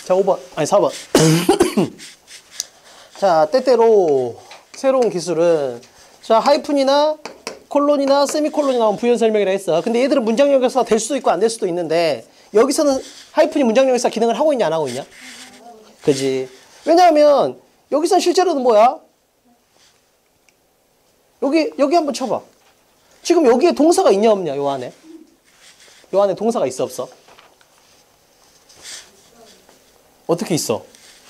자, 5번. 아니, 4번. 자, 때때로 새로운 기술은 자, 하이픈이나 콜론이나 세미콜론이 나오면 부연 설명이라 했어. 근데 얘들은 문장 역에서 될 수도 있고 안 될 수도 있는데 여기서는 하이픈이 문장 역에서 기능을 하고 있냐 안 하고 있냐? 그지? 왜냐하면 여기서는 실제로는 뭐야? 여기 한번 쳐봐. 지금 여기에 동사가 있냐 없냐? 요 안에 동사가 있어 없어? 어떻게 있어?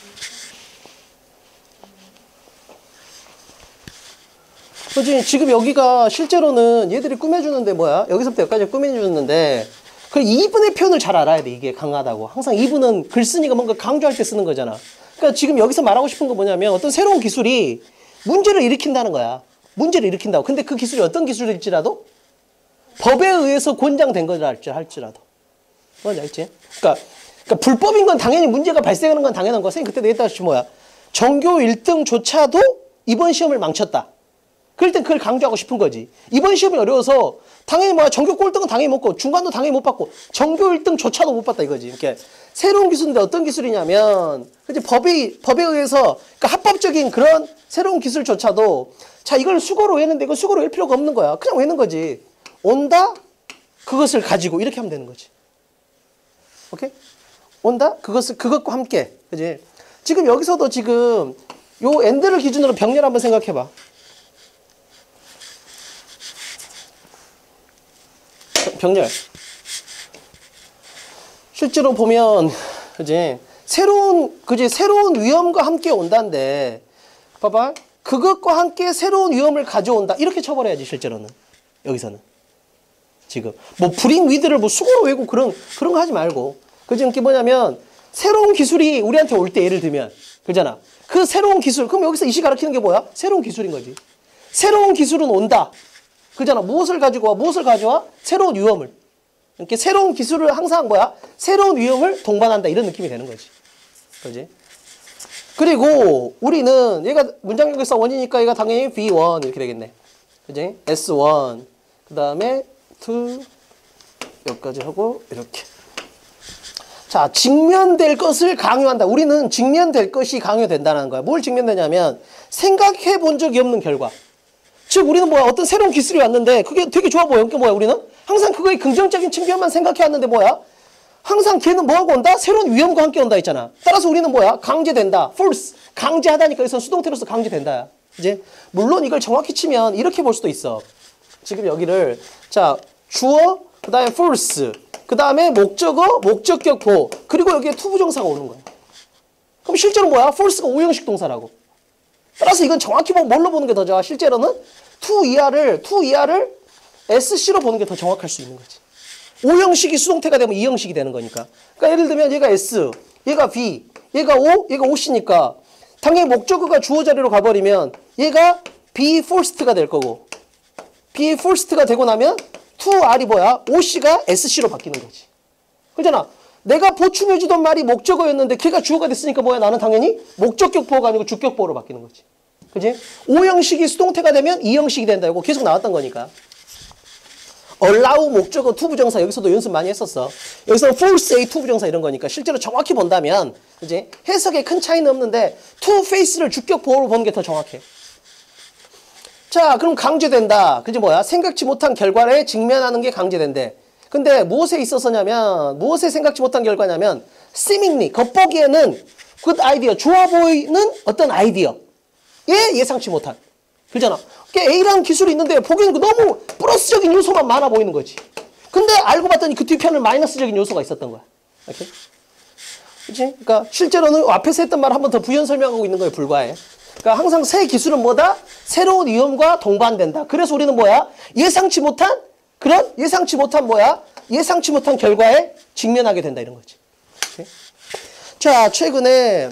그치? 지금 여기가 실제로는 얘들이 꾸며주는데 뭐야? 여기서부터 여기까지 꾸며주는데 그 2분의 표현을 잘 알아야 돼. 이게 강하다고. 항상 2분은 글쓴이가 뭔가 강조할 때 쓰는 거잖아. 그러니까 지금 여기서 말하고 싶은 거 뭐냐면 어떤 새로운 기술이 문제를 일으킨다는 거야. 문제를 일으킨다고. 근데 그 기술이 어떤 기술일지라도 법에 의해서 권장된 거라 할지라도. 뭔지 알지? 그러니까 불법인 건 당연히 문제가 발생하는 건 당연한 거. 선생님 그때도 얘기했다시피 뭐야? 전교 1등조차도 이번 시험을 망쳤다. 그럴 땐 그걸 강조하고 싶은 거지. 이번 시험이 어려워서 당연히 뭐야? 전교 꼴등은 당연히 못 받고 중간도 당연히 못 받고 전교 1등조차도 못 받다 이거지. 이렇게 새로운 기술인데 어떤 기술이냐면 그치? 법에 의해서 그러니까 합법적인 그런 새로운 기술조차도 자 이걸 수거로 외는데 이거 수거로 외울 필요가 없는 거야. 그냥 외는 거지. 온다? 그것을 가지고 이렇게 하면 되는 거지. 오케이? 온다? 그것과 함께. 그지? 지금 여기서도 지금 요 엔드를 기준으로 병렬 한번 생각해봐. 병렬. 실제로 보면, 그지? 새로운 위험과 함께 온다인데, 봐봐. 그것과 함께 새로운 위험을 가져온다. 이렇게 쳐버려야지, 실제로는. 여기서는. 지금. 뭐, 브링 위드를 뭐 수고로 외고 그런 거 하지 말고. 그지? 이게 뭐냐면, 새로운 기술이 우리한테 올 때 예를 들면, 그잖아. 그 새로운 기술. 그럼 여기서 이시 가르치는 게 뭐야? 새로운 기술인 거지. 새로운 기술은 온다. 그잖아. 무엇을 가지고 와? 무엇을 가져와? 새로운 위험을. 이렇게 새로운 기술을 항상 뭐야? 새로운 위험을 동반한다. 이런 느낌이 되는 거지. 그지? 그리고 우리는 얘가 문장력에서 원이니까 얘가 당연히 V1 이렇게 되겠네. 그지? S1. 그 다음에 2 여기까지 하고 이렇게. 자, 직면될 것을 강요한다. 우리는 직면될 것이 강요된다는 거야. 뭘 직면되냐면 생각해 본 적이 없는 결과. 즉 우리는 뭐야? 어떤 새로운 기술이 왔는데 그게 되게 좋아 보여. 그게 뭐야? 우리는 항상 그거의 긍정적인 측면만 생각해 왔는데 뭐야? 항상 걔는 뭐하고 온다? 새로운 위험과 함께 온다 있잖아. 따라서 우리는 뭐야? 강제된다. force. 강제하다니까 여기서 수동태로서 강제된다. 이제 물론 이걸 정확히 치면 이렇게 볼 수도 있어. 지금 여기를 자 주어 그 다음에 force 그 다음에 목적어 목적격 보호 그리고 여기에 투부정사가 오는 거야. 그럼 실제로 뭐야? force가 5형식 동사라고. 따라서 이건 정확히 뭘로 보는 게 더 좋아? 실제로는 to 이하를 SC로 보는 게 더 정확할 수 있는 거지. 5형식이 수동태가 되면 2형식이 되는 거니까. 그러니까 예를 들면 얘가 S, 얘가 B, 얘가 O, 얘가 OC니까 당연히 목적어가 주어 자리로 가버리면 얘가 be first가 될 거고 be first가 되고 나면 to R이 뭐야? OC가 SC로 바뀌는 거지. 그렇잖아. 내가 보충해주던 말이 목적어였는데 걔가 주어가 됐으니까 뭐야? 나는 당연히 목적격 보호가 아니고 주격 보호로 바뀌는 거지. 그지? 5형식이 수동태가 되면 2형식이 된다. 이거 계속 나왔던 거니까. allow 목적어 투부정사 여기서도 연습 많이 했었어. 여기서 force A 투부정사 이런 거니까 실제로 정확히 본다면 그지? 해석에 큰 차이는 없는데 to face를 주격 보호로 보는 게 더 정확해. 자, 그럼 강제된다. 그지 뭐야? 생각지 못한 결과에 직면하는 게 강제된대. 근데 무엇에 있어서냐면 무엇에 생각지 못한 결과냐면 seemingly 겉보기에는 good idea 좋아 보이는 어떤 아이디어에 예상치 못한. 그잖아. A라는 기술이 있는데 보기에는 너무 플러스적인 요소만 많아 보이는 거지. 근데 알고 봤더니 그 뒤편은 마이너스적인 요소가 있었던 거야. 오케이? 그치? 그러니까 실제로는 앞에서 했던 말 한 번 더 부연 설명하고 있는 거에 불과해. 그러니까 항상 새 기술은 뭐다? 새로운 위험과 동반된다. 그래서 우리는 뭐야? 예상치 못한 뭐야? 예상치 못한 결과에 직면하게 된다 이런 거지. 오케이? 자, 최근에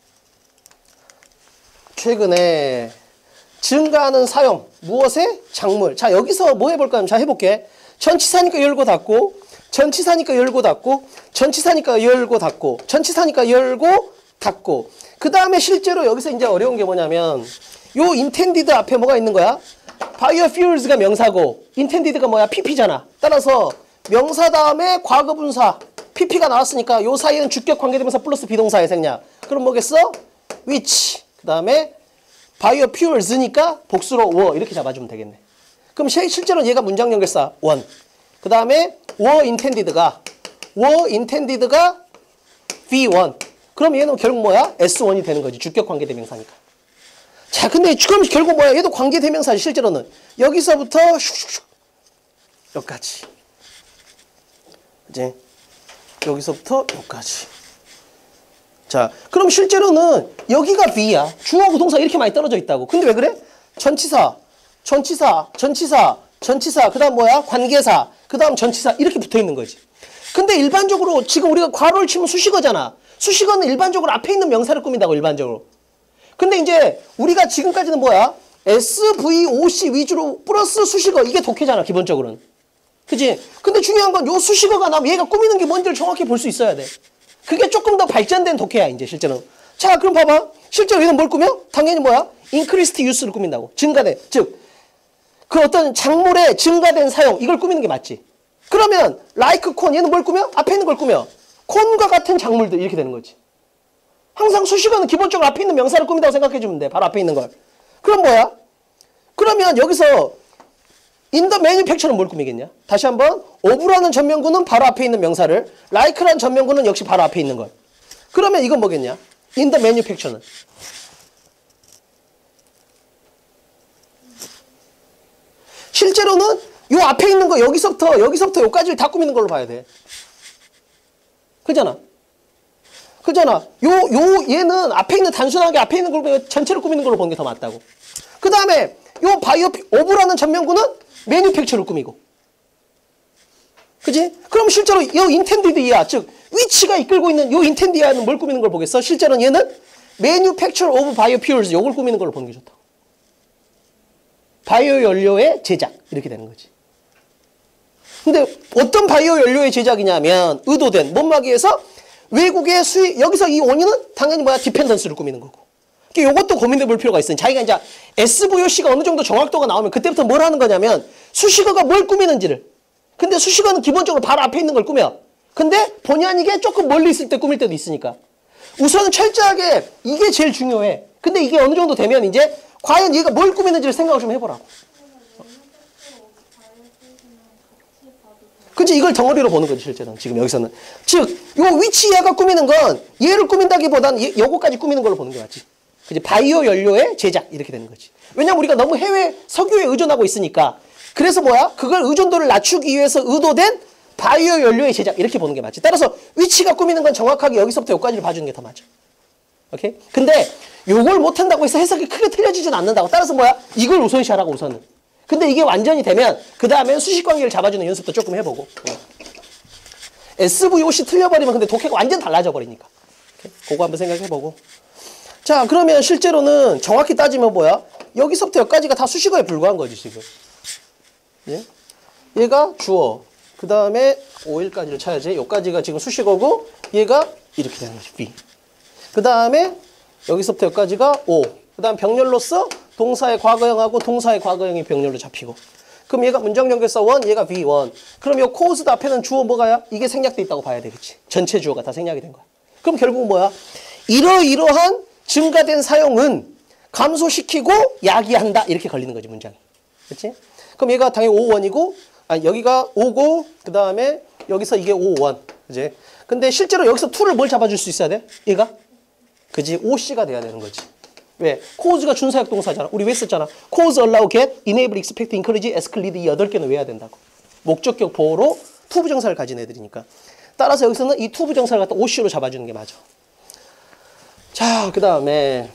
증가하는 사용. 무엇에? 작물. 자, 여기서 뭐 해볼까요? 자, 해볼게. 전치사니까 열고 닫고, 전치사니까 열고 닫고, 전치사니까 열고 닫고, 전치사니까 열고 닫고. 그 다음에 실제로 여기서 이제 어려운 게 뭐냐면, 요 intended 앞에 뭐가 있는 거야? biofuels가 명사고, intended가 뭐야? pp잖아. 따라서 명사 다음에 과거분사. PP가 나왔으니까 요 사이에는 주격 관계대명사 플러스 비동사의 생략. 그럼 뭐겠어? which. 그 다음에 biofuels니까 복수로 were 이렇게 잡아주면 되겠네. 그럼 실제로 얘가 문장 연결사 one. 그 다음에 were intended가 V1. 그럼 얘는 결국 뭐야? S1이 되는 거지. 주격 관계대명사니까. 자, 근데 그럼 결국 뭐야? 얘도 관계대명사지 실제로는. 여기서부터 슉슉슉 여기까지. 이제 여기서부터 여기까지. 자, 그럼 실제로는 여기가 B야. 주어하고 동사 이렇게 많이 떨어져 있다고. 근데 왜 그래? 전치사, 그 다음 뭐야? 관계사, 그 다음 전치사 이렇게 붙어 있는 거지. 근데 일반적으로 지금 우리가 괄호를 치면 수식어잖아. 수식어는 일반적으로 앞에 있는 명사를 꾸민다고 일반적으로. 근데 이제 우리가 지금까지는 뭐야? SVOC 위주로 플러스 수식어 이게 독해잖아 기본적으로는. 그치? 근데 중요한 건 요 수식어가 나면 얘가 꾸미는 게 뭔지를 정확히 볼 수 있어야 돼. 그게 조금 더 발전된 독해야 이제 실제로. 자, 그럼 봐봐. 실제로 얘는 뭘 꾸며? 당연히 뭐야? increased use를 꾸민다고. 증가된. 즉 그 어떤 작물의 증가된 사용 이걸 꾸미는 게 맞지. 그러면 like corn 얘는 뭘 꾸며? 앞에 있는 걸 꾸며. 콘과 같은 작물들 이렇게 되는 거지. 항상 수식어는 기본적으로 앞에 있는 명사를 꾸민다고 생각해 주면 돼. 바로 앞에 있는 걸. 그럼 뭐야? 그러면 여기서 in the manufacture는 뭘 꾸미겠냐? 다시 한번 of라는 전면구는 바로 앞에 있는 명사를, like라는 전면구는 역시 바로 앞에 있는 걸. 그러면 이건 뭐겠냐? in the manufacture는 실제로는 요 앞에 있는 거 여기서부터 여기까지를 다 꾸미는 걸로 봐야 돼. 그잖아. 얘는 앞에 있는 단순하게 앞에 있는 걸 전체를 꾸미는 걸로 보는 게 더 맞다고. 그 다음에 요 바이오 오브라는 전면구는 매뉴팩처를 꾸미고. 그지? 그럼 실제로 요 인텐디드 이하, 즉 위치가 이끌고 있는 요 인텐디드 이하는 뭘 꾸미는 걸 보겠어? 실제로는 얘는 매뉴팩처 오브 바이오퓨얼스 요걸 꾸미는 걸로 보는 게 좋다. 바이오 연료의 제작 이렇게 되는 거지. 근데 어떤 바이오 연료의 제작이냐면 의도된 못막이에서 외국의 수입, 여기서 이 원인은 당연히 뭐야? 디펜던스를 꾸미는 거고. 그러니까 이것도 고민해 볼 필요가 있으니 자기가 이제 SVOC가 어느 정도 정확도가 나오면 그때부터 뭘 하는 거냐면 수식어가 뭘 꾸미는지를. 근데 수식어는 기본적으로 바로 앞에 있는 걸 꾸며. 근데 본의 아니게 조금 멀리 있을 때 꾸밀 때도 있으니까. 우선은 철저하게 이게 제일 중요해. 근데 이게 어느 정도 되면 이제 과연 얘가 뭘 꾸미는지를 생각을 좀 해보라고. 그치? 이걸 덩어리로 보는 거지 실제는 지금 여기서는. 즉 요 위치 이하가 꾸미는 건 얘를 꾸민다기보다는 요거까지 꾸미는 걸로 보는 게 맞지. 그치? 바이오 연료의 제작 이렇게 되는 거지. 왜냐면 우리가 너무 해외 석유에 의존하고 있으니까. 그래서 뭐야? 그걸 의존도를 낮추기 위해서 의도된 바이오 연료의 제작 이렇게 보는 게 맞지. 따라서 위치가 꾸미는 건 정확하게 여기서부터 여기까지를 봐주는 게 더 맞아. 오케이? 근데 요걸 못한다고 해서 해석이 크게 틀려지진 않는다고. 따라서 뭐야? 이걸 우선시하라고 우선은. 근데 이게 완전히 되면 그 다음에 수식관계를 잡아주는 연습도 조금 해보고. SVOC 틀려버리면 근데 독해가 완전 달라져 버리니까. 오케이? 그거 한번 생각해보고. 자, 그러면 실제로는 정확히 따지면 뭐야? 여기서부터 여기까지가 다 수식어에 불과한 거지 지금. 예? 얘가 주어. 그 다음에 OL까지를 쳐야지. 여기까지가 지금 수식어고 얘가 이렇게 되는 거지. B. 그 다음에 여기서부터 여기까지가 O. 그 다음 병렬로서 동사의 과거형하고 동사의 과거형이 병렬로 잡히고. 그럼 얘가 문장 연결사 1, 얘가 V1. 그럼 요 caused 앞에는 주어 뭐가야? 이게 생략돼 있다고 봐야 되겠지. 전체 주어가 다 생략이 된 거야. 그럼 결국 뭐야? 이러이러한 증가된 사용은 감소시키고 야기한다. 이렇게 걸리는 거지 문장이. 그렇지? 그럼 얘가 당연히 O1이고 여기가 O고 그 다음에 여기서 이게 O1. 그지? 근데 실제로 여기서 to를 뭘 잡아줄 수 있어야 돼? 얘가? 그지? OC가 돼야 되는 거지. 왜? cause가 준사역 동사잖아. 우리 왜 썼잖아? cause, allow, get, enable, expect, encourage, exclude 이 8개는 외워야 된다고. 목적격 보호로 to 부정사를 가진 애들이니까. 따라서 여기서는 이 to 부정사를 갖다 OC로 잡아주는 게 맞아. 자, 그 다음에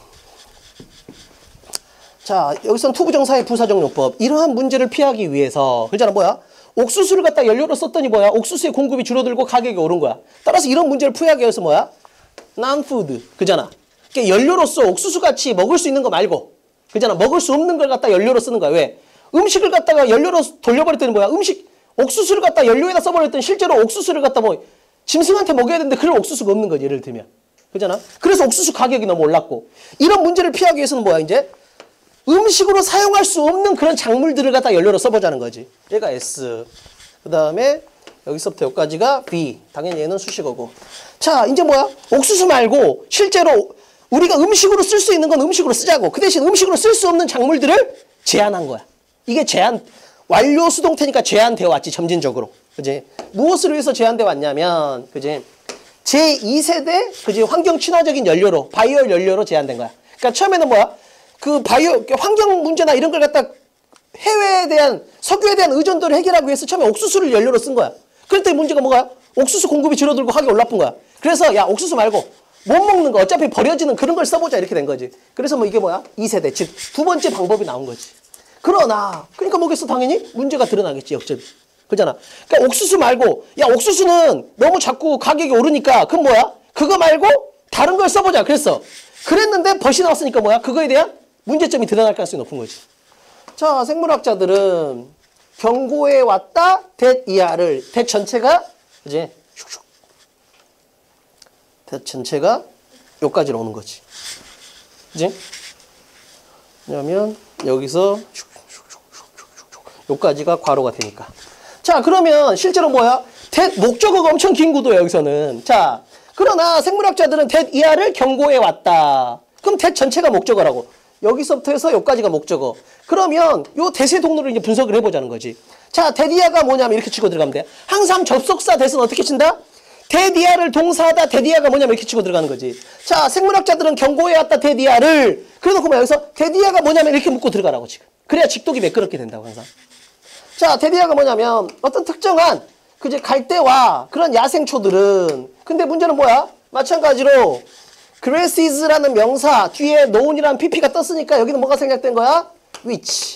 자, 여기서는 to 부정사의 부사적용법. 이러한 문제를 피하기 위해서 그잖아 뭐야? 옥수수를 갖다 연료로 썼더니 뭐야? 옥수수의 공급이 줄어들고 가격이 오른 거야. 따라서 이런 문제를 피하기 위해서 뭐야? non-food. 그잖아. 그러니까 연료로서 옥수수같이 먹을 수 있는 거 말고 그잖아. 먹을 수 없는 걸 갖다 연료로 쓰는 거야. 왜? 음식을 갖다가 연료로 돌려버렸더니 뭐야? 옥수수를 갖다 연료에다 써버렸더니 실제로 옥수수를 갖다 뭐 짐승한테 먹여야 되는데 그런 옥수수가 없는 거지. 예를 들면. 그잖아. 그래서 옥수수 가격이 너무 올랐고. 이런 문제를 피하기 위해서는 뭐야? 이제 음식으로 사용할 수 없는 그런 작물들을 갖다 연료로 써보자는 거지. 얘가 S. 그 다음에 여기서부터 여기까지가 B. 당연히 얘는 수식어고. 자, 이제 뭐야? 옥수수 말고 실제로 우리가 음식으로 쓸 수 있는 건 음식으로 쓰자고. 그 대신 음식으로 쓸 수 없는 작물들을 제한한 거야. 이게 제한, 완료 수동태니까 제한되어 왔지, 점진적으로. 그지? 무엇을 위해서 제한되어 왔냐면, 그지? 제2세대, 그지? 환경 친화적인 연료로, 바이오 연료로 제한된 거야. 그러니까 처음에는 뭐야? 그 바이오, 환경 문제나 이런 걸 갖다 해외에 대한, 석유에 대한 의존도를 해결하기 위해서 처음에 옥수수를 연료로 쓴 거야. 그랬더니 문제가 뭐야? 옥수수 공급이 줄어들고 가격이 올라쁜 거야. 그래서 야, 옥수수 말고 못 먹는 거, 어차피 버려지는 그런 걸 써보자 이렇게 된 거지. 그래서 뭐 이게 뭐야? 2세대, 즉 두 번째 방법이 나온 거지. 그러나 그러니까 뭐겠어? 당연히 문제가 드러나겠지, 역접이. 그잖아. 그러니까 옥수수 말고, 야, 옥수수는 너무 자꾸 가격이 오르니까 그럼 뭐야? 그거 말고 다른 걸 써보자. 그랬는데 벗이 나왔으니까 뭐야? 그거에 대한 문제점이 드러날 가능성이 높은 거지. 자, 생물학자들은 경고해 왔다 that 이하를 that 전체가 이제 슉슉 that 전체가 여기까지로 오는 거지. 그지? 왜냐면 여기서 여기까지가 괄호가 되니까. 자, 그러면 실제로 뭐야? that 목적어가 엄청 긴 구도야, 여기서는. 자, 그러나 생물학자들은 that 이하를 경고해 왔다. 그럼 that 전체가 목적어라고. 여기서부터 해서 여기까지가 목적어. 그러면 요 대세 동로를 이제 분석을 해보자는 거지. 자, that 이하가 뭐냐면 이렇게 치고 들어가면 돼. 항상 접속사 that은 어떻게 친다? that 이하를 동사하다 that 이하가 뭐냐면 이렇게 치고 들어가는 거지. 자, 생물학자들은 경고해 왔다 that 이하를. 그래놓고 뭐 여기서 that 이하가 뭐냐면 이렇게 묻고 들어가라고 지금. 그래야 직독이 매끄럽게 된다고 항상. 자, that 이하가 뭐냐면 어떤 특정한 그제 갈대와 그런 야생초들은, 근데 문제는 뭐야? 마찬가지로 grasses라는 명사 뒤에 known이라는 pp가 떴으니까 여기는 뭐가 생략된 거야? which.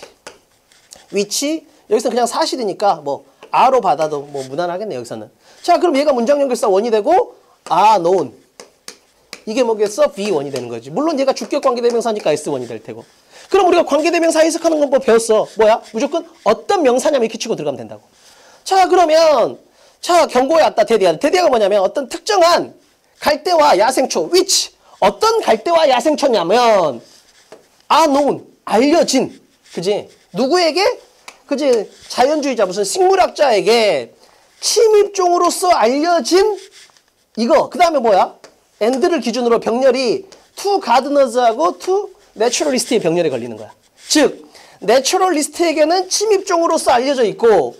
여기서 그냥 사실이니까 뭐 a로 받아도 뭐 무난하겠네, 여기서는. 자, 그럼 얘가 문장 연결사 원이 되고 known. 이게 뭐겠어? B1이 되는 거지. 물론 얘가 주격 관계대명사니까 S1이 될 테고. 그럼 우리가 관계대명사 해석하는 건 뭐 배웠어? 뭐야? 무조건 어떤 명사냐면 이렇게 치고 들어가면 된다고. 자, 그러면 자, 경고에 왔다 데디아. 데디아가 뭐냐면 어떤 특정한 갈대와 야생초, which. 어떤 갈대와 야생초냐면 known, 알려진. 그지? 누구에게? 그지? 자연주의자, 무슨 식물학자에게 침입종으로서 알려진 이거. 그 다음에 뭐야? and를 기준으로 병렬이 to gardeners하고 to naturalist의 병렬에 걸리는 거야. 즉, naturalist에게는 침입종으로서 알려져 있고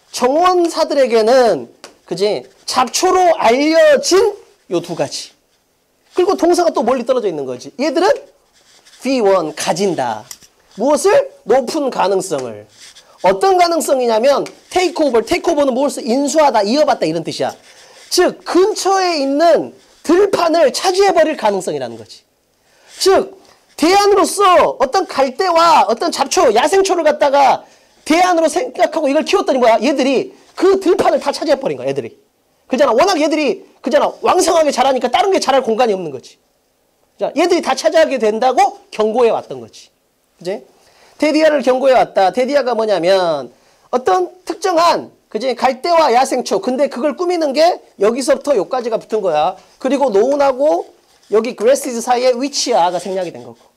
정원사들에게는 그지? 잡초로 알려진 요 두 가지. 그리고 동사가 또 멀리 떨어져 있는 거지. 얘들은 V1, 가진다. 무엇을? 높은 가능성을. 어떤 가능성이냐면 테이크오버. 테이크오버는 무엇을? 인수하다, 이어받다 이런 뜻이야. 즉 근처에 있는 들판을 차지해버릴 가능성이라는 거지. 즉 대안으로서 어떤 갈대와 어떤 잡초, 야생초를 갖다가 대안으로 생각하고 이걸 키웠더니 뭐야? 얘들이 그 들판을 다 차지해버린 거야, 애들이. 그잖아. 워낙 얘들이 그잖아. 왕성하게 자라니까 다른 게 자랄 공간이 없는 거지. 자, 얘들이 다 차지하게 된다고 경고해 왔던 거지. 그지? 데디아를 경고해 왔다. 데디아가 뭐냐면 어떤 특정한 그지? 갈대와 야생초. 근데 그걸 꾸미는 게 여기서부터 여기까지가 붙은 거야. 그리고 노운하고 여기 grasses 사이에 which야가 생략이 된 거고.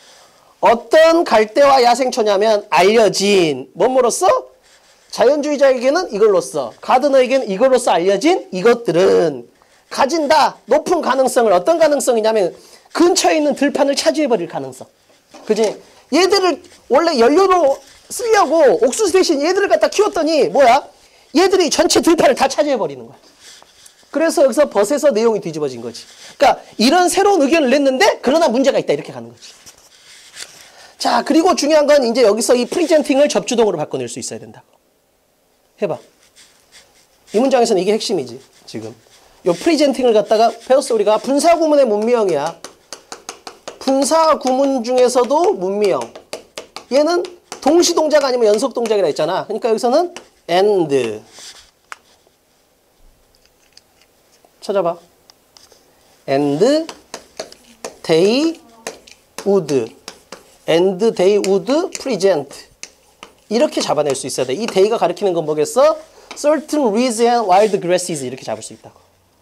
어떤 갈대와 야생초냐면 알려진 뭐뭐로써? 자연주의자에게는 이걸로써, 가드너에게는 이걸로써 알려진 이것들은 가진다. 높은 가능성을. 어떤 가능성이냐면 근처에 있는 들판을 차지해버릴 가능성. 그지? 얘들을 원래 연료로 쓰려고 옥수수 대신 얘들을 갖다 키웠더니 뭐야? 얘들이 전체 들판을 다 차지해버리는 거야. 그래서 여기서 벗에서 내용이 뒤집어진 거지. 그러니까 이런 새로운 의견을 냈는데 그러나 문제가 있다 이렇게 가는 거지. 자, 그리고 중요한 건 이제 여기서 이 프리젠팅을 접주동으로 바꿔낼 수 있어야 된다. 해봐. 이 문장에서는 이게 핵심이지. 지금 요 프리젠팅을 갖다가 배웠어. 우리가 분사구문의 문미형이야. 분사구문 중에서도 문미형. 얘는 동시동작 아니면 연속동작이라 했잖아. 그러니까 여기서는 and. 찾아봐. and they would. and they would present. 이렇게 잡아낼 수 있어야 돼. 이 day가 가리키는 건 뭐겠어? certain reeds and wild grasses 이렇게 잡을 수 있다고.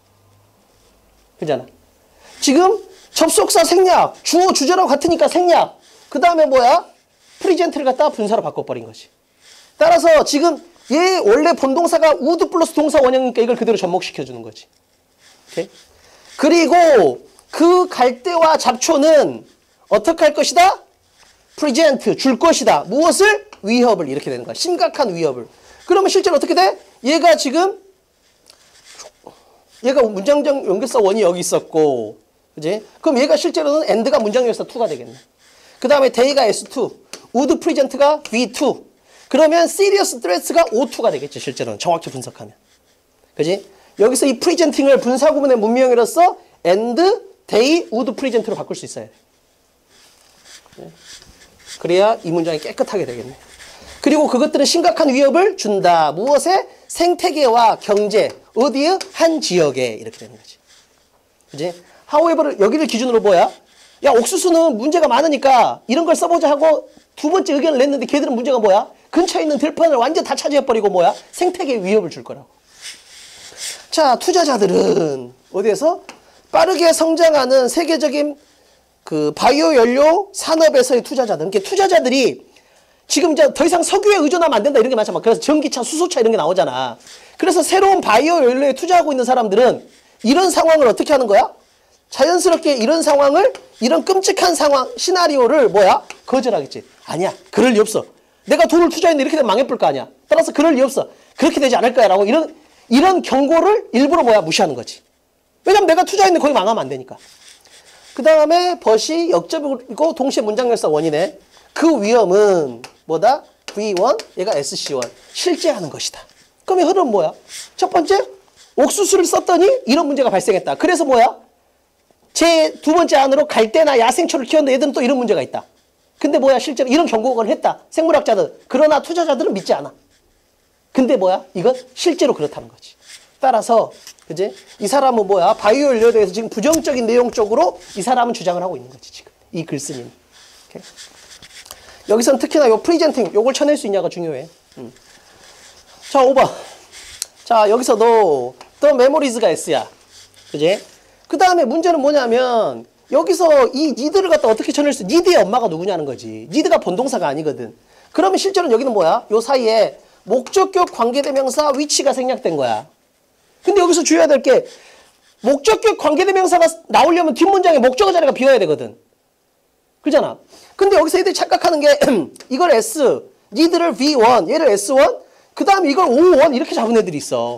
그잖아. 지금 접속사 생략, 주어 주절하고 같으니까 생략. 그 다음에 뭐야? present를 갖다가 분사로 바꿔버린 거지. 따라서 지금 얘 원래 본동사가 would 플러스 동사 원형이니까 이걸 그대로 접목시켜주는 거지. 오케이? 그리고 그 갈대와 잡초는 어떻게 할 것이다? present, 줄 것이다. 무엇을? 위협을 이렇게 되는 거야. 심각한 위협을. 그러면 실제로 어떻게 돼? 얘가 지금 얘가 문장적 연결사 1이 여기 있었고, 그지? 그럼 얘가 실제로는 and가 문장 연결사 2가 되겠네. 그 다음에 they가 S2, would present가 V2. 그러면 serious threats가 O2가 되겠지, 실제로는. 정확히 분석하면. 그지? 여기서 이 presenting을 분사구문의 문명으로서 and, they, would present로 바꿀 수 있어야 돼. 그래야 이 문장이 깨끗하게 되겠네. 그리고 그것들은 심각한 위협을 준다. 무엇에? 생태계와 경제. 어디에? 한 지역에. 이렇게 되는 거지. 그지? however, 여기를 기준으로 뭐야? 야, 옥수수는 문제가 많으니까 이런 걸 써보자 하고 두 번째 의견을 냈는데 걔들은 문제가 뭐야? 근처에 있는 들판을 완전 다 차지해버리고 뭐야? 생태계에 위협을 줄 거라고. 자, 투자자들은 어디에서? 빠르게 성장하는 세계적인 그 바이오 연료 산업에서의 투자자들. 그러니까 투자자들이 지금 이제 더 이상 석유에 의존하면 안 된다 이런 게 많잖아. 그래서 전기차, 수소차 이런 게 나오잖아. 그래서 새로운 바이오 연료에 투자하고 있는 사람들은 이런 상황을 어떻게 하는 거야? 자연스럽게 이런 상황을, 이런 끔찍한 상황, 시나리오를 뭐야? 거절하겠지. 아니야. 그럴 리 없어. 내가 돈을 투자했는데 이렇게 되면 망해볼 거 아니야. 따라서 그럴 리 없어. 그렇게 되지 않을 거야. 라고 이런 경고를 일부러 뭐야? 무시하는 거지. 왜냐면 내가 투자했는데 거기 망하면 안 되니까. 그 다음에 벗이 역접이고 동시에 문장열사 원이네. 그 위험은 뭐다? V1, 얘가 SC1. 실제하는 것이다. 그럼 이 흐름은 뭐야? 첫 번째, 옥수수를 썼더니 이런 문제가 발생했다. 그래서 뭐야? 제 두 번째 안으로 갈대나 야생초를 키웠는데 얘들은 또 이런 문제가 있다. 근데 뭐야? 실제로 이런 경고를 했다. 생물학자들. 그러나 투자자들은 믿지 않아. 근데 뭐야? 이건 실제로 그렇다는 거지. 따라서 그지? 이 사람은 뭐야? 바이오 연료에 대해서 지금 부정적인 내용 쪽으로 이 사람은 주장을 하고 있는 거지, 지금. 이 글쓰님. 여기서는 특히나 요 프리젠팅, 요걸 쳐낼 수 있냐가 중요해. 자, 5번. 자, 여기서도 the memories가 S야. 그지? 그 다음에 문제는 뭐냐면, 여기서 이 need를 갖다 어떻게 쳐낼 수, need의 엄마가 누구냐는 거지. need가 본동사가 아니거든. 그러면 실제로는 여기는 뭐야? 요 사이에 목적격 관계대명사 위치가 생략된 거야. 근데 여기서 주의해야 될 게, 목적격 관계대명사가 나오려면 뒷문장에 목적어 자리가 비어야 되거든. 그잖아. 근데 여기서 애들이 착각하는 게, 이걸 S, need를 V1, 얘를 S1, 그 다음에 이걸 O1 이렇게 잡은 애들이 있어.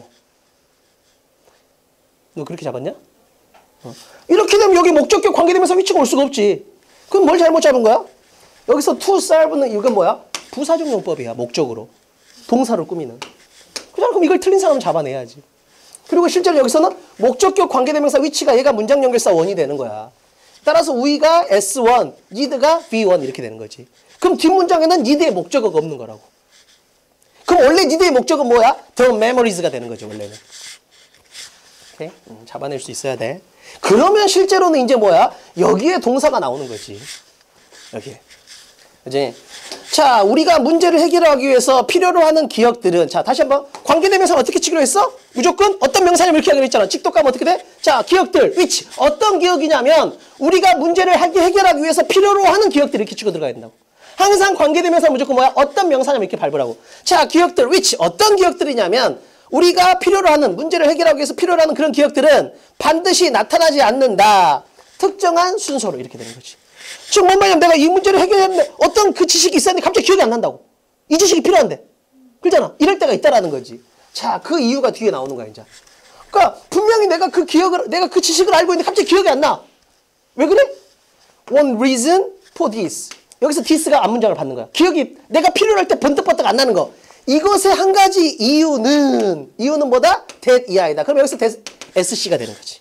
너 그렇게 잡았냐? 이렇게 되면 여기 목적격 관계대명사 위치가 올 수가 없지. 그럼 뭘 잘못 잡은 거야? 여기서 to serve는 이건 뭐야? 부사적 용법이야, 목적으로. 동사를 꾸미는. 그잖아. 그럼 이걸 틀린 사람은 잡아내야지. 그리고 실제로 여기서는 목적격 관계대명사 위치가 얘가 문장 연결사 1이 되는 거야. 따라서 우이가 S1, need가 V1 이렇게 되는 거지. 그럼 뒷문장에는 need의 목적어가 없는 거라고. 그럼 원래 need의 목적은 뭐야? the memories가 되는 거죠, 원래는. 오케이? 잡아낼 수 있어야 돼. 그러면 실제로는 이제 뭐야? 여기에 동사가 나오는 거지. 여기에. 그지? 자, 우리가 문제를 해결하기 위해서 필요로 하는 기억들은, 자, 다시 한번 관계대명사는 어떻게 치기로 했어? 무조건 어떤 명사님 이렇게 하기로 했잖아. 찍도 까면 어떻게 돼? 자, 기억들, which. 어떤 기억이냐면 우리가 문제를 해결하기 위해서 필요로 하는 기억들 이렇게 치고 들어가야 된다고. 항상 관계대명사 무조건 뭐야? 어떤 명사님 이렇게 밟으라고. 자, 기억들, which. 어떤 기억들이냐면 우리가 필요로 하는, 문제를 해결하기 위해서 필요로 하는 그런 기억들은 반드시 나타나지 않는다. 특정한 순서로 이렇게 되는 거지. 즉, 뭔 말이냐면 내가 이 문제를 해결했는데 어떤 그 지식이 있었는데 갑자기 기억이 안 난다고. 이 지식이 필요한데. 그렇잖아. 이럴 때가 있다라는 거지. 자, 그 이유가 뒤에 나오는 거야, 이제. 그러니까 분명히 내가 그 지식을 알고 있는데 갑자기 기억이 안 나. 왜 그래? One reason for this. 여기서 this가 앞문장을 받는 거야. 기억이 내가 필요로 할 때 번뜩번뜩 안 나는 거. 이것의 한 가지 이유는 뭐다? that 이하이다. 그럼 여기서 SC가 되는 거지.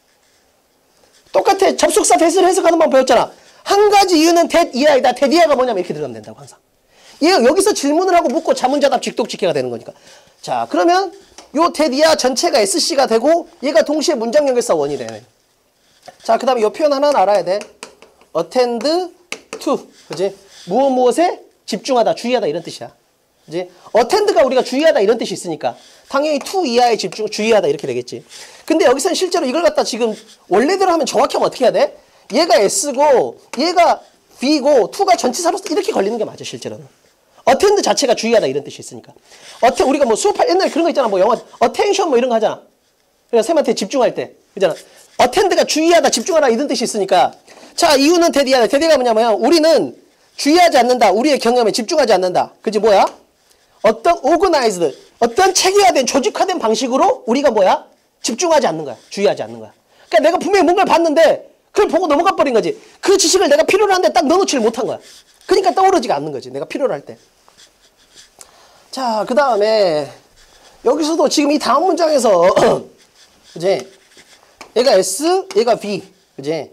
똑같아. 접속사 that을 해석하는 방 배웠잖아. 한 가지 이유는 that 이하이다. that 이하가 뭐냐면 이렇게 들어가면 된다고, 항상. 얘가 여기서 질문을 하고 묻고 자문자답 직독직해가 되는 거니까. 자, 그러면 요 that 이하 전체가 SC가 되고 얘가 동시에 문장 연결사 1이 되네. 자, 그 다음에 요 표현 하나는 알아야 돼. attend to. 그지? 무엇에 집중하다, 주의하다 이런 뜻이야. 그지? attend가 우리가 주의하다 이런 뜻이 있으니까 당연히 to 이하에 주의하다 이렇게 되겠지. 근데 여기서는 실제로 이걸 갖다 지금 원래대로 하면 정확히 하면 어떻게 해야 돼? 얘가 S고 얘가 V고 to가 전치사로서 이렇게 걸리는 게 맞아, 실제로는. attend 자체가 주의하다 이런 뜻이 있으니까. 우리가 뭐 수업할 옛날에 그런 거 있잖아. 뭐 영어 attention 뭐 이런 거 하잖아. 그러니까 쌤한테 집중할 때. 그잖아. attend가 주의하다, 집중하다 이런 뜻이 있으니까. 자, 이유는 대디하다. 대디가 뭐냐면 우리는 주의하지 않는다. 우리의 경험에 집중하지 않는다. 그지 뭐야? 어떤 organized, 어떤 체계화된, 조직화된 방식으로 우리가 뭐야? 집중하지 않는 거야. 주의하지 않는 거야. 그러니까 내가 분명히 뭔가를 봤는데 그걸 보고 넘어가 버린 거지. 그 지식을 내가 필요로 한데 딱 넣어놓지를 못한 거야. 그러니까 떠오르지가 않는 거지. 내가 필요로 할 때. 자, 그 다음에 여기서도 지금 이 다음 문장에서 그지? 얘가 S, 얘가 B. 그지?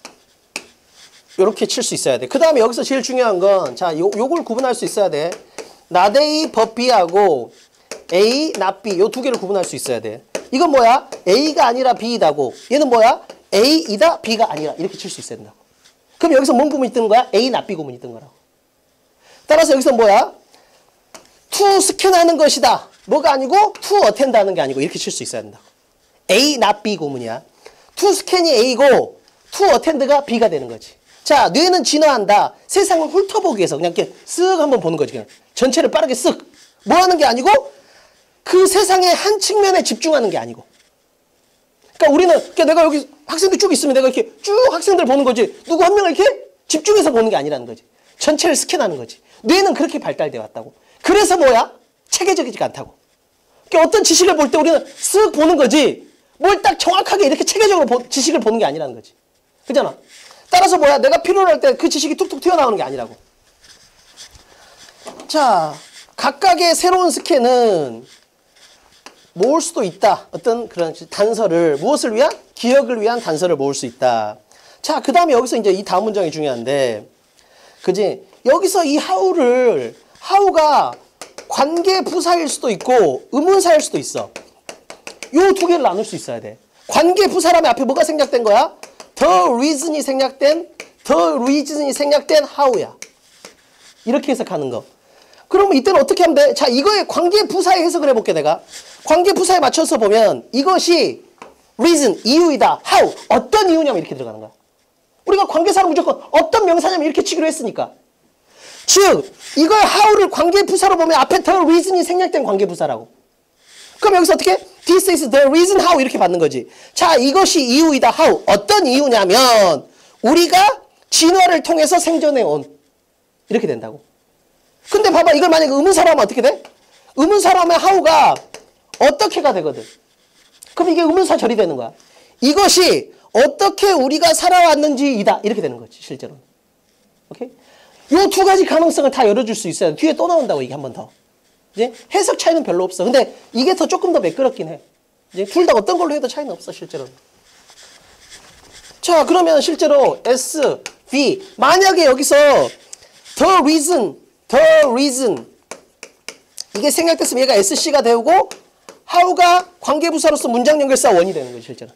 요렇게 칠 수 있어야 돼. 그 다음에 여기서 제일 중요한 건 자, 요걸 구분할 수 있어야 돼. not A but B하고 A, not B 요 두 개를 구분할 수 있어야 돼. 이건 뭐야? A가 아니라 B이다고. 얘는 뭐야? A이다 B가 아니라 이렇게 칠 수 있어야 된다고. 그럼 여기서 뭔 구문이 뜨는 거야? A, not B 구문이 뜬 거라고. 따라서 여기서 뭐야? to 스캔하는 것이다. 뭐가 아니고 to attend 하는 게 아니고 이렇게 칠 수 있어야 된다고. A, not B 구문이야. to 스캔이 A고 to attend가 B가 되는 거지. 자, 뇌는 진화한다. 세상을 훑어보기 위해서 그냥 이렇게 쓱 한번 보는 거지. 그냥 전체를 빠르게 쓱. 뭐 하는 게 아니고 그 세상의 한 측면에 집중하는 게 아니고. 그러니까 우리는 그러니까 내가 여기 학생들 쭉 있으면 내가 이렇게 쭉 학생들 보는 거지. 누구 한 명을 이렇게 집중해서 보는 게 아니라는 거지. 전체를 스캔하는 거지. 뇌는 그렇게 발달되어 왔다고. 그래서 뭐야? 체계적이지가 않다고. 그러니까 어떤 지식을 볼 때 우리는 쓱 보는 거지. 뭘 딱 정확하게 이렇게 체계적으로 지식을 보는 게 아니라는 거지. 그잖아. 따라서 뭐야? 내가 필요로 할 때 그 지식이 툭툭 튀어나오는 게 아니라고. 자, 각각의 새로운 스캔은 모을 수도 있다. 어떤 그런 단서를, 무엇을 위한? 기억을 위한 단서를 모을 수 있다. 자, 그 다음에 여기서 이제 이 다음 문장이 중요한데, 그지? 여기서 이 how가 관계 부사일 수도 있고, 의문사일 수도 있어. 요 두 개를 나눌 수 있어야 돼. 관계 부사라면 앞에 뭐가 생략된 거야? the reason이 생략된 how야. 이렇게 해석하는 거. 그러면 이때는 어떻게 하면 돼? 자, 이거의 관계 부사에 해석을 해볼게, 내가. 관계 부사에 맞춰서 보면 이것이 reason, 이유이다. how, 어떤 이유냐면 이렇게 들어가는 거야. 우리가 관계사를 무조건 어떤 명사냐면 이렇게 치기로 했으니까. 즉, 이걸 how를 관계 부사로 보면 앞에 the reason이 생략된 관계 부사라고. 그럼 여기서 어떻게? This is the reason how 이렇게 받는 거지. 자, 이것이 이유이다. how. 어떤 이유냐면 우리가 진화를 통해서 생존해 온. 이렇게 된다고. 근데 봐봐. 이걸 만약에 의문사로 하면 어떻게 돼? 의문사로 하면 how가 어떻게가 되거든. 그럼 이게 의문사 절이 되는 거야. 이것이 어떻게 우리가 살아왔는지이다. 이렇게 되는 거지, 실제로는. 오케이? 요 두 가지 가능성을 다 열어줄 수 있어요. 뒤에 또 나온다고, 이게 한 번 더. 이제 해석 차이는 별로 없어. 근데 이게 조금 더 매끄럽긴 해. 이제 둘 다 어떤 걸로 해도 차이는 없어, 실제로는. 자, 그러면 실제로 S, V. 만약에 여기서 the reason. 이게 생략됐으면 얘가 SC가 되고 how가 관계부사로서 문장 연결사 원이 되는 거지, 실제로.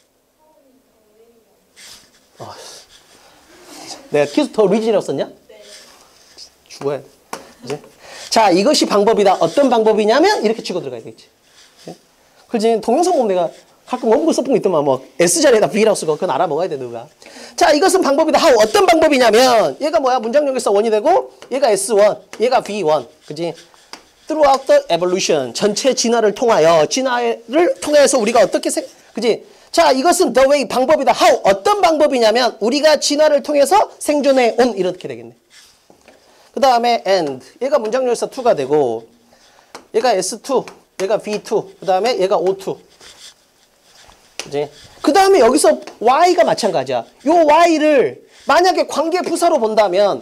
내가 계속 더 reason이라고 썼냐? 네. 죽어야 돼. 이제. 자, 이것이 방법이다. 어떤 방법이냐면 이렇게 치고 들어가야 되겠지. 그렇지? 동영상 보면 내가 가끔 원고 써본 거 있더만 뭐 S자리에다 V라고 쓰고 그건 알아먹어야 돼, 누가. 자, 이것은 방법이다. how. 어떤 방법이냐면 얘가 뭐야? 문장 연결사 원이 되고 얘가 S1, 얘가 V1. 그지? Throughout the evolution. 전체 진화를 통해서 우리가 어떻게 그지? 자, 이것은 the way. 방법이다. how. 어떤 방법이냐면 우리가 진화를 통해서 생존해 온. 이렇게 되겠네. 그 다음에 and. 얘가 문장 연결사 2가 되고 얘가 S2, 얘가 V2. 그 다음에 얘가 O2. 그지? 그 다음에 여기서 Y가 마찬가지야. 요 Y를 만약에 관계부사로 본다면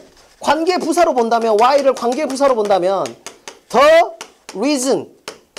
Y를 관계부사로 본다면 the reason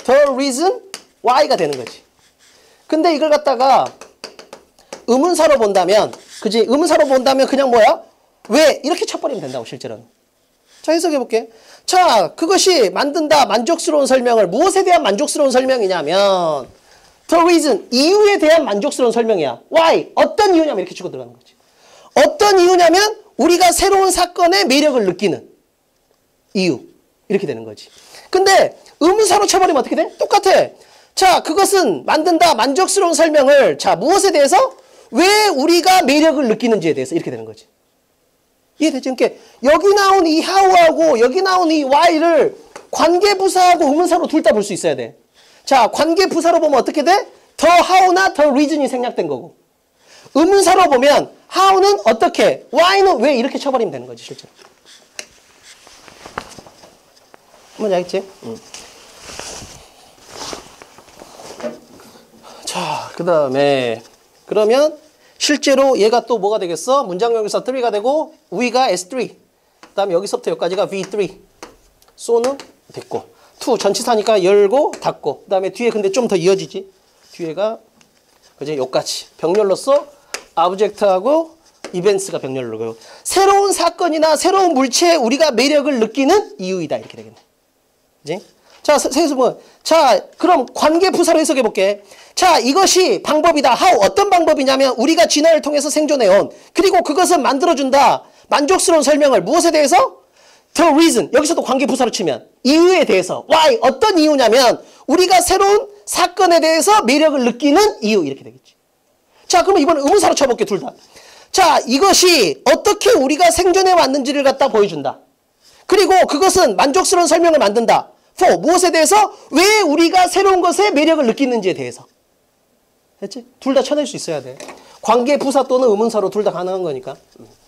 Y가 되는 거지. 근데 이걸 갖다가 의문사로 본다면, 그지? 의문사로 본다면 그냥 뭐야? 왜? 이렇게 쳐버리면 된다고, 실제로는. 자, 해석해볼게. 자, 그것이 만든다. 만족스러운 설명을. 무엇에 대한 만족스러운 설명이냐면 the reason. 이유에 대한 만족스러운 설명이야. why. 어떤 이유냐면 이렇게 치고 들어가는 거지. 어떤 이유냐면 우리가 새로운 사건의 매력을 느끼는 이유. 이렇게 되는 거지. 근데 의문사로 쳐버리면 어떻게 돼? 똑같아. 자, 그것은 만든다. 만족스러운 설명을. 자, 무엇에 대해서? 왜 우리가 매력을 느끼는지에 대해서 이렇게 되는 거지. 이해되죠? 그러니까 여기 나온 이 how하고 여기 나온 이 why를 관계부사하고 의문사로 둘 다 볼 수 있어야 돼. 자, 관계부사로 보면 어떻게 돼? the how나 the reason이 생략된 거고. 의문사로 보면 how는 어떻게, why는 왜 이렇게 쳐버리면 되는 거지, 실제로. 뭔지 알겠지? 자, 그 다음에 그러면 실제로 얘가 또 뭐가 되겠어? 문장용에서 3가 되고 we가 S3. 그 다음에 여기서부터 여기까지가 V3. so는 됐고. to 전치사니까 열고 닫고. 그 다음에 뒤에 근데 좀 더 이어지지. 뒤에가 그지? 여기까지. 병렬로서 object하고 events가 병렬로. 새로운 사건이나 새로운 물체에 우리가 매력을 느끼는 이유이다. 이렇게 되겠네. 그지? 자, 자, 그럼 관계 부사로 해석해 볼게. 자, 이것이 방법이다. how 어떤 방법이냐면 우리가 진화를 통해서 생존해온 그리고 그것은 만들어준다. 만족스러운 설명을 무엇에 대해서? The reason. 여기서도 관계 부사로 치면 이유에 대해서. why 어떤 이유냐면 우리가 새로운 사건에 대해서 매력을 느끼는 이유 이렇게 되겠지. 자, 그러면 이번에 의문사로 쳐볼게 둘 다. 자, 이것이 어떻게 우리가 생존해 왔는지를 갖다 보여준다. 그리고 그것은 만족스러운 설명을 만든다. for 무엇에 대해서? 왜 우리가 새로운 것에 매력을 느끼는지에 대해서. 됐지? 둘 다 쳐낼 수 있어야 돼. 관계 부사 또는 의문사로 둘 다 가능한 거니까.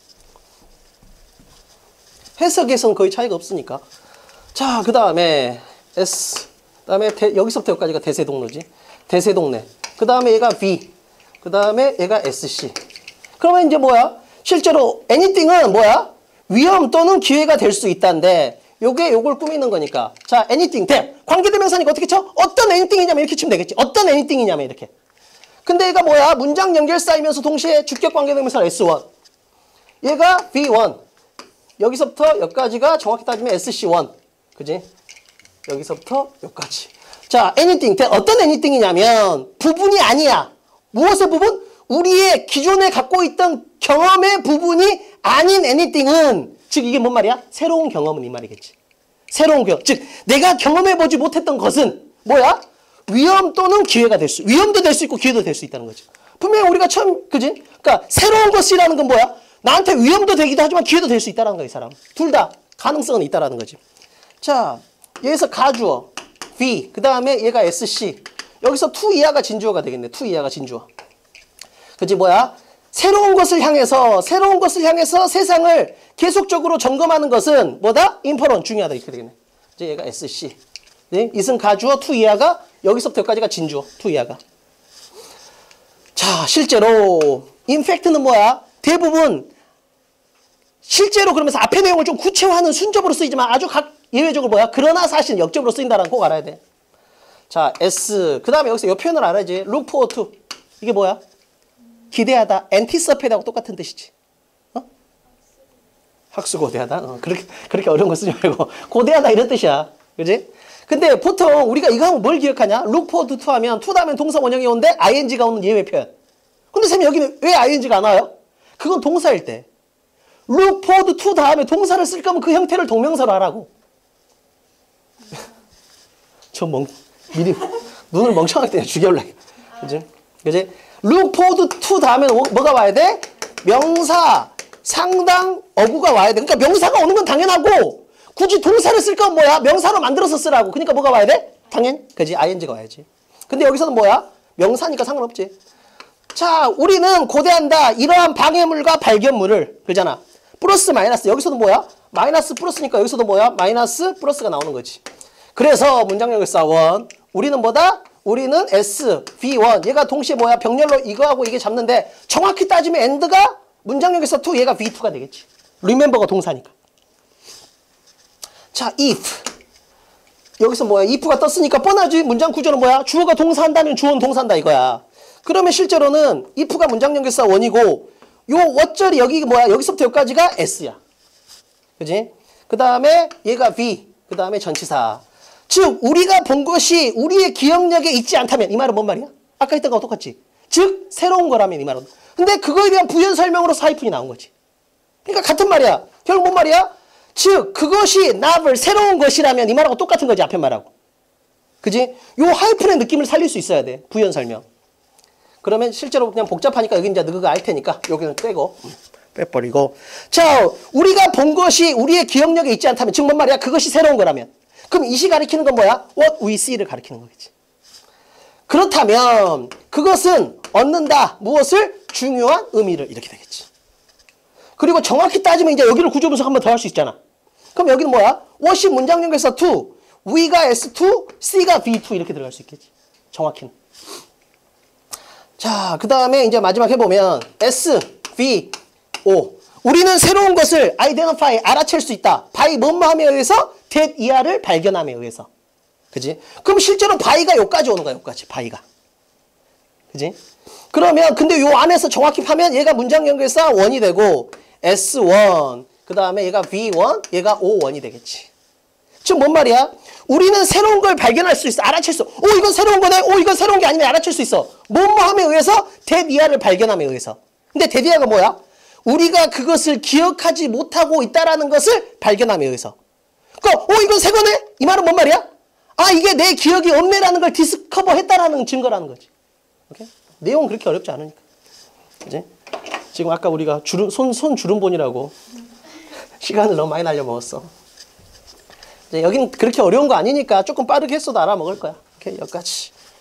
해석에서는 거의 차이가 없으니까. 자, 그 다음에 S. 그 다음에 여기서부터 여기까지가 대세동로지. 대세동네. 그 다음에 얘가 V. 그 다음에 얘가 SC. 그러면 이제 뭐야? 실제로 anything은 뭐야? 위험 또는 기회가 될 수 있다는데 요게 요걸 꾸미는 거니까. 자, anything, that. 관계대명사니까 어떻게 쳐? 어떤 anything이냐면 이렇게 치면 되겠지. 어떤 anything이냐면 이렇게. 근데 얘가 뭐야? 문장 연결사이면서 동시에 주격 관계대명사 S1. 얘가 V1. 여기서부터 여기까지가 정확히 따지면 SC1. 그지? 여기서부터 여기까지. 자, anything, that. 어떤 anything이냐면 부분이 아니야. 무엇의 부분? 우리의 기존에 갖고 있던 경험의 부분이 아닌 anything은 즉 이게 뭔 말이야? 새로운 경험은 이 말이겠지. 새로운 경험. 즉 내가 경험해보지 못했던 것은 뭐야? 위험 또는 기회가 될 수. 위험도 될 수 있고 기회도 될 수 있다는 거지. 분명히 우리가 처음 그지? 그러니까 새로운 것이라는 건 뭐야? 나한테 위험도 되기도 하지만 기회도 될 수 있다는 거야 이 사람. 둘 다 가능성은 있다라는 거지. 자, 여기서 가주어 V. 그 다음에 얘가 SC. 여기서 to 이하가 진주어가 되겠네. to 이하가 진주어. 그지 뭐야? 새로운 것을 향해서 세상을 계속적으로 점검하는 것은 뭐다? 인퍼런 중요하다 이렇게 되겠네. 이제 얘가 SC. 네? 이승 가주어 to 이하가 여기서부터 여기까지가 진주어 to 이하가. 자, 실제로 인팩트는 뭐야? 대부분 실제로 그러면서 앞의 내용을 좀 구체화하는 순접으로 쓰이지만 아주 각 예외적으로 뭐야? 그러나 사실 역접으로 쓰인다라는 거 꼭 알아야 돼. 자, S. 그 다음에 여기서 이 표현을 알아야지. look forward to. 이게 뭐야? 기대하다. anticipate하고 똑같은 뜻이지. 어? 학수고대하다. 그렇게 어려운 거 쓰지 말고 고대하다 이런 뜻이야. 그지? 근데 보통 우리가 이거 하면 뭘 기억하냐? look forward to 하면 to 다음에 동사 원형이 오는데 ing가 오는 예외 표현. 근데 쌤이 여기는 왜 ing가 안 와요? 그건 동사일 때. look forward to 다음에 동사를 쓸 거면 그 형태를 동명사로 하라고. 미리 눈을 멍청하게 죽여올래. 그지? 그지? look forward to 다음에 뭐가 와야 돼? 명사, 상당, 어구가 와야 돼. 그러니까 명사가 오는 건 당연하고 굳이 동사를 쓸 건 뭐야? 명사로 만들어서 쓰라고. 그러니까 뭐가 와야 돼? 당연. 그지? ing가 와야지. 근데 여기서는 뭐야? 명사니까 상관없지. 자, 우리는 고대한다. 이러한 방해물과 발견물을. 그잖아. 플러스 마이너스. 여기서도 뭐야? 마이너스 플러스니까 여기서도 뭐야? 마이너스 플러스가 나오는 거지. 그래서 문장력을사 원. 우리는 뭐다? 우리는 S, V1. 얘가 동시에 뭐야? 병렬로 이거하고 이게 잡는데 정확히 따지면 and가 문장력에서 2, 얘가 V2가 되겠지. remember가 동사니까. 자, if. 여기서 뭐야? if가 떴으니까 뻔하지. 문장 구조는 뭐야? 주어가 동사한다면 주어는 동사한다 이거야. 그러면 실제로는 if가 문장력에서 원이고 요 what절이 여기 뭐야? 여기서부터 여기까지가 S야. 그지? 그 다음에 얘가 V. 그 다음에 전치사. 즉 우리가 본 것이 우리의 기억력에 있지 않다면 이 말은 뭔 말이야? 아까 했던 거와 똑같지. 즉 새로운 거라면 이 말은. 근데 그거에 대한 부연 설명으로 하이픈이 나온 거지. 그러니까 같은 말이야. 결국 뭔 말이야? 즉 그것이 novel 새로운 것이라면 이 말하고 똑같은 거지 앞에 말하고. 그지? 요 하이픈의 느낌을 살릴 수 있어야 돼. 부연 설명. 그러면 실제로 그냥 복잡하니까 여기 이제 그거 알 테니까 여기는 빼고 빼버리고. 자, 우리가 본 것이 우리의 기억력에 있지 않다면, 즉 뭔 말이야? 그것이 새로운 거라면. 그럼 이시 가리키는 건 뭐야? What we see를 가리키는 거겠지. 그렇다면 그것은 얻는다. 무엇을? 중요한 의미를. 이렇게 되겠지. 그리고 정확히 따지면 이제 여기를 구조 분석 한 번 더 할 수 있잖아. 그럼 여기는 뭐야? what이 문장 연결사 to, we가 S2, C가 V2 이렇게 들어갈 수 있겠지. 정확히는. 자, 그 다음에 이제 마지막 해보면 S, V, O. 우리는 새로운 것을 identify, 알아챌 수 있다. by 뭐뭐함에 의해서 that 이하를 발견함에 의해서. 그지? 그럼 실제로 by가 여기까지 오는 거야, 여기까지. by가. 그지? 그러면 근데 요 안에서 정확히 파면 얘가 문장 연결사 1이 되고 S1, 그 다음에 얘가 V1, 얘가 O1이 되겠지. 즉 뭔 말이야? 우리는 새로운 걸 발견할 수 있어. 알아챌 수. 오, 이건 새로운 거네. 오, 이건 새로운 게 아니면 알아챌 수 있어. 뭐뭐함에 의해서 대디아를 발견함에 의해서. 근데 대디아가 뭐야? 우리가 그것을 기억하지 못하고 있다라는 것을 발견함에 의해서. 그러니까 이건 새 거네? 이 말은 뭔 말이야? 아, 이게 내 기억이 없네라는 걸 디스커버 했다라는 증거라는 거지. 오케이? 내용은 그렇게 어렵지 않으니까. 그지? 지금 아까 우리가 손 주름본이라고 시간을 너무 많이 날려먹었어. 이제 여긴 그렇게 어려운 거 아니니까 조금 빠르게 했어도 알아먹을 거야. 오케이? 여기까지.